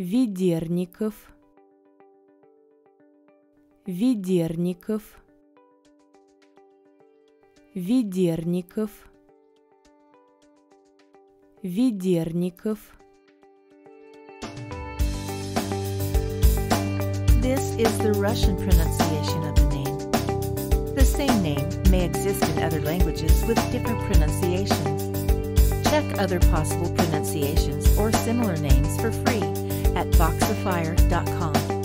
Ведерников, Ведерников, Ведерников, Ведерников. This is the Russian pronunciation of the name. The same name may exist in other languages with different pronunciations. Check other possible pronunciations or similar names for free at boxofire.com.